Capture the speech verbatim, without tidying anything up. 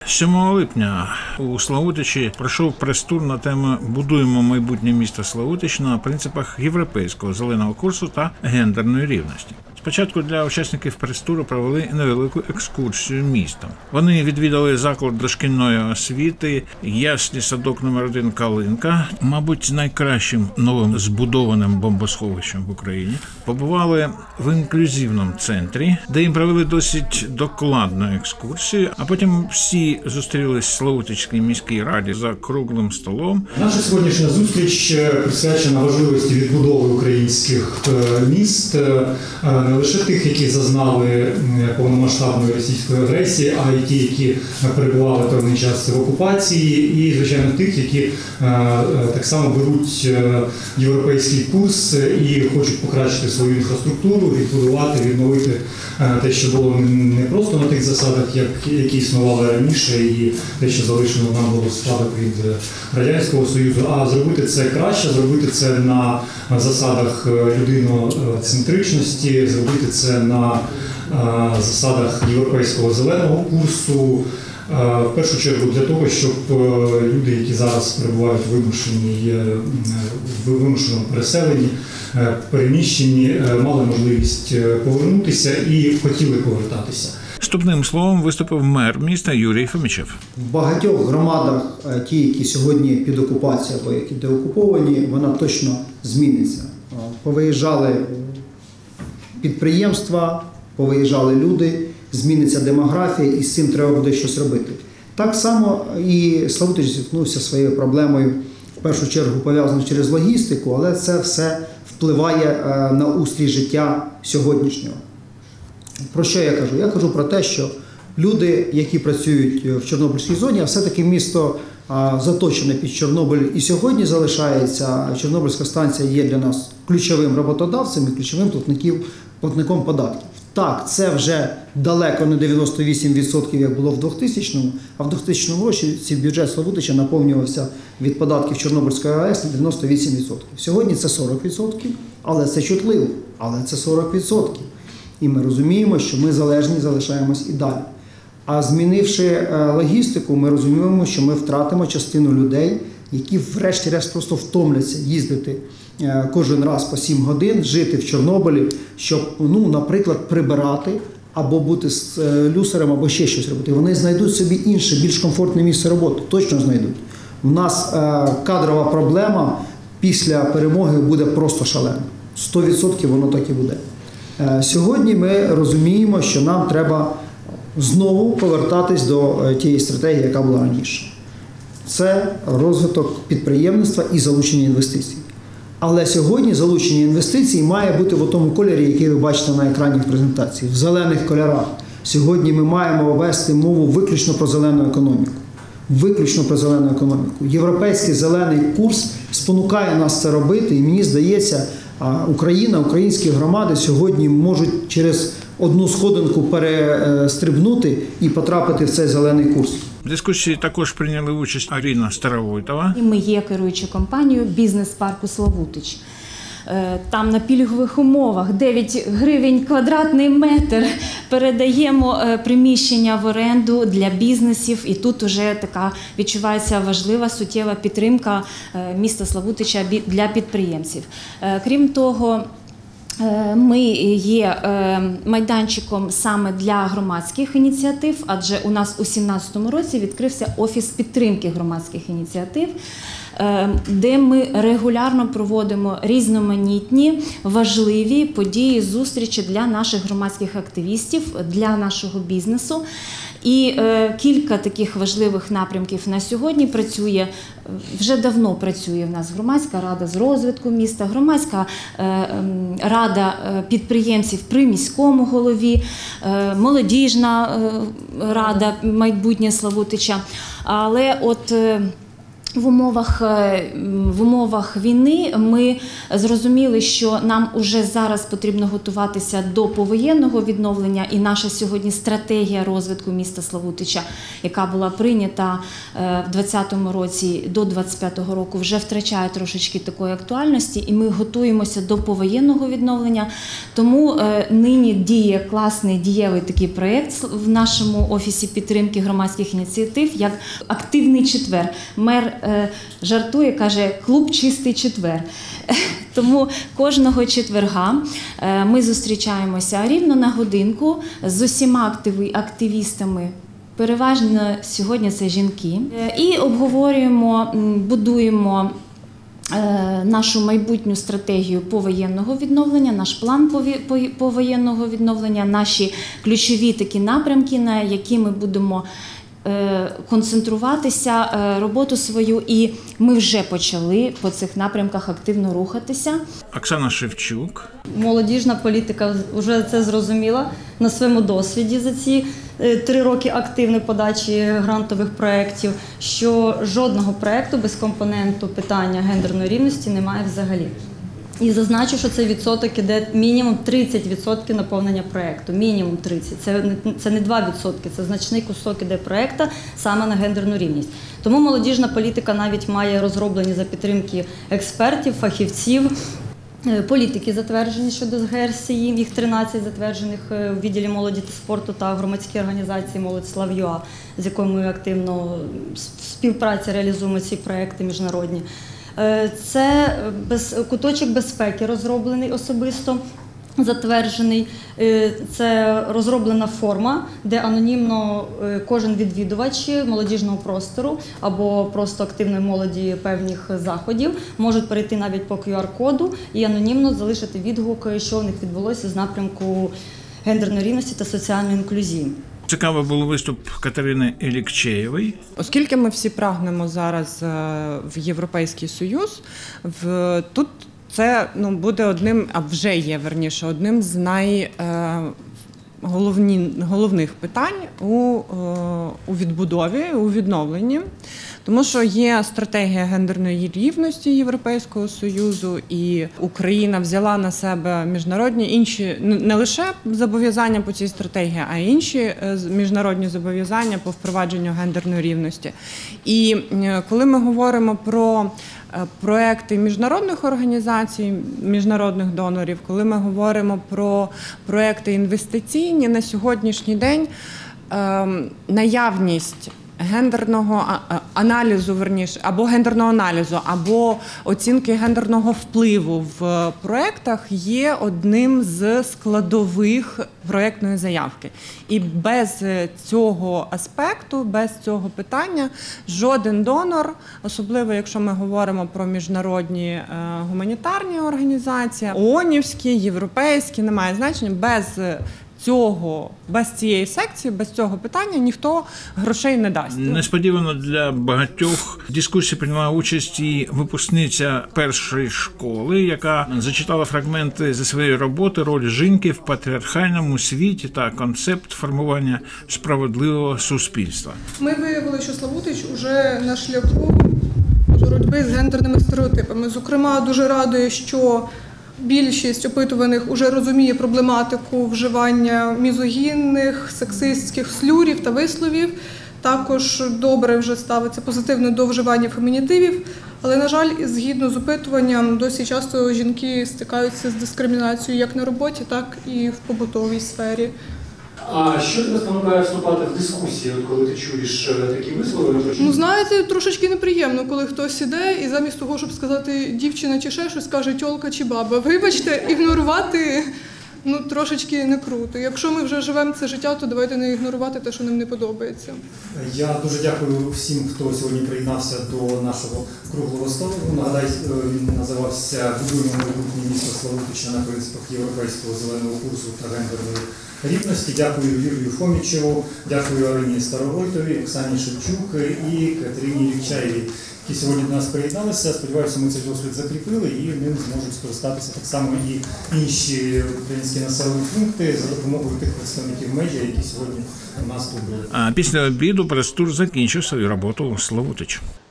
сьомого липня у Славутичі пройшов прес-тур на тему «Будуємо майбутнє міста Славутич на принципах європейського зеленого курсу та гендерної рівності». Спочатку для учасників прес-туру провели невелику екскурсію містом. Вони відвідали заклад дошкільної освіти, ясний садок номер один «Калинка», мабуть, найкращим новим збудованим бомбосховищем в Україні. Побували в інклюзивному центрі, де їм провели досить докладну екскурсію, а потім всі зустрілись в Славутичській міській раді за круглим столом. Наша сьогоднішня зустріч присвячена важливості відбудови українських міст, не лише тих, які зазнали повномасштабної російської агресії, а й ті, які перебували певний час в окупації, і, звичайно, тих, які так само беруть європейський курс і хочуть покращити свою інфраструктуру, відбудувати, відновити те, що було не просто на тих засадах, які існували раніше, і те, що залишено нам було в спадок від Радянського Союзу, а зробити це краще, зробити це на засадах людиноцентричності, зробити це на засадах європейського зеленого курсу, в першу чергу для того, щоб люди, які зараз перебувають в вимушеній, в вимушеному переселенні, переміщенні, мали можливість повернутися і хотіли повертатися. Вступним словом виступив мер міста Юрій Фомічев. В багатьох громадах, ті, які сьогодні під окупацією або які деокуповані, вона точно зміниться. Повиїжджали підприємства, повиїжджали люди, зміниться демографія, і з цим треба буде щось робити. Так само і Славутич зіткнувся зі своєю проблемою, в першу чергу пов'язаною через логістику, але це все впливає на устрій життя сьогоднішнього. Про що я кажу? Я кажу про те, що люди, які працюють в Чорнобильській зоні, а все-таки місто заточене під Чорнобиль і сьогодні залишається, Чорнобильська станція є для нас ключовим роботодавцем і ключовим платником податків. Так, це вже далеко не дев'яносто вісім відсотків, як було в двохтисячному, а в двохтисячному році бюджет Славутича наповнювався від податків Чорнобильської АЕС на дев'яносто вісім відсотків. Сьогодні це сорок відсотків, але це чутливо, але це сорок відсотків. І ми розуміємо, що ми залежні залишаємось і далі. А змінивши логістику, ми розуміємо, що ми втратимо частину людей, які врешті-решт просто втомляться їздити кожен раз по сім годин, жити в Чорнобилі, щоб, ну, наприклад, прибирати, або бути слюсарем, або ще щось робити. Вони знайдуть собі інше, більш комфортне місце роботи, точно знайдуть. У нас кадрова проблема після перемоги буде просто шалена. сто відсотків воно так і буде. Сьогодні ми розуміємо, що нам треба знову повертатись до тієї стратегії, яка була раніше. Це розвиток підприємництва і залучення інвестицій. Але сьогодні залучення інвестицій має бути в тому кольорі, який ви бачите на екрані презентації, в зелених кольорах. Сьогодні ми маємо вести мову виключно про зелену економіку. Виключно про зелену економіку. Європейський зелений курс спонукає нас це робити, і мені здається, Україна, українські громади сьогодні можуть через одну сходинку перестрибнути і потрапити в цей зелений курс. В дискусії також прийняли участь Аріна Старовойтова. Ми є керуючою компанією бізнес-парку «Славутич». Там на пільгових умовах дев'ять гривень квадратний метр передаємо приміщення в оренду для бізнесів, і тут вже така відчувається важлива суттєва підтримка міста Славутича для підприємців. Крім того, ми є майданчиком саме для громадських ініціатив, адже у нас у дві тисячі сімнадцятому році відкрився офіс підтримки громадських ініціатив, де ми регулярно проводимо різноманітні, важливі події, зустрічі для наших громадських активістів, для нашого бізнесу. І е, кілька таких важливих напрямків на сьогодні працює, вже давно працює в нас громадська рада з розвитку міста, громадська е, рада підприємців при міському голові, е, молодіжна е, рада майбутнє Славутича. Але от е, В умовах, в умовах війни ми зрозуміли, що нам уже зараз потрібно готуватися до повоєнного відновлення, і наша сьогодні стратегія розвитку міста Славутича, яка була прийнята в двадцятому році до двадцять п'ятого року, вже втрачає трошечки такої актуальності, і ми готуємося до повоєнного відновлення. Тому нині діє класний дієвий такий проєкт в нашому офісі підтримки громадських ініціатив, як «Активний четвер». Мер жартує, каже, клуб «Чистий четвер». Тому кожного четверга ми зустрічаємося рівно на годинку з усіма активістами, переважно сьогодні це жінки, і обговорюємо, будуємо нашу майбутню стратегію повоєнного відновлення, наш план повоєнного відновлення, наші ключові такі напрямки, на які ми будемо концентруватися, роботу свою, і ми вже почали по цих напрямках активно рухатися. Оксана Шевчук. Молодіжна політика вже це зрозуміла на своєму досвіді за ці три роки активної подачі грантових проєктів, що жодного проєкту без компоненту питання гендерної рівності немає взагалі. І зазначу, що цей відсоток іде мінімум тридцять відсотків наповнення проєкту. Мінімум тридцять. Це, це не два відсотки, це значний кусок іде проєкту саме на гендерну рівність. Тому молодіжна політика навіть має розроблені за підтримки експертів, фахівців, політики затверджені щодо ГРСІ, їх тринадцять затверджених у відділі молоді та спорту та громадській організації «Молодь Слав.ЮА», з якою ми активно в співпраці реалізуємо ці проєкти міжнародні. Це без, куточок безпеки розроблений особисто, затверджений. Це розроблена форма, де анонімно кожен відвідувач молодіжного простору або просто активної молоді певних заходів можуть перейти навіть по ку ар коду і анонімно залишити відгук, що в них відбулося з напрямку гендерної рівності та соціальної інклюзії. Цікавий був виступ Катерини Елікчеєвої. Оскільки ми всі прагнемо зараз в Європейський Союз, в, тут це ну, буде одним, а вже є, верніше, одним з найголовніших питань у, у відбудові, у відновленні. Тому що є стратегія гендерної рівності Європейського Союзу, і Україна взяла на себе міжнародні інші, не лише зобов'язання по цій стратегії, а й інші міжнародні зобов'язання по впровадженню гендерної рівності. І коли ми говоримо про проекти міжнародних організацій, міжнародних донорів, коли ми говоримо про проекти інвестиційні, на сьогоднішній день наявність гендерного аналізу, верніше, або гендерного аналізу, або оцінки гендерного впливу в проєктах є одним з складових проєктної заявки. І без цього аспекту, без цього питання жоден донор, особливо якщо ми говоримо про міжнародні гуманітарні організації, ООНівські, європейські, немає значення, без цього, без цієї секції, без цього питання ніхто грошей не дасть. Несподівано для багатьох в дискусії прийняла участь і випускниця першої школи, яка зачитала фрагменти зі своєї роботи «Роль жінки в патріархальному світі та концепт формування справедливого суспільства». Ми виявили, що Славутич уже на шляху боротьби з гендерними стереотипами. Зокрема, дуже радує, що більшість опитуваних уже розуміє проблематику вживання мізогінних, сексистських слюрів та висловів. Також добре вже ставиться позитивно до вживання фемінітивів. Але, на жаль, згідно з опитуванням, досі часто жінки стикаються з дискримінацією як на роботі, так і в побутовій сфері. А що тебе спонукає вступати в дискусії, от коли ти чуєш такі вислови? Ну, знаєте, трошечки неприємно, коли хтось іде і замість того, щоб сказати дівчина чи ще щось, каже тьолка чи баба. Вибачте, ігнорувати ну, трошечки не круто. Якщо ми вже живемо це життя, то давайте не ігнорувати те, що нам не подобається. Я дуже дякую всім, хто сьогодні приєднався до нашого круглого столу. Нагадаю, він називався «Будуємо майбутнє місто Славутича на принципах європейського зеленого курсу та гендерної рівності». Дякую Юрію Фомічеву, дякую Арині Старовойтові, Оксані Шевчук і Катерині Елікчеєвій, які сьогодні до нас приєдналися. Сподіваюся, ми цей досвід закріпили і ним зможуть скористатися так само і інші українські населені пункти за допомогою тих представників медіа, які сьогодні у нас тут були. А після обіду прес-тур закінчив свою роботу у Славутичі.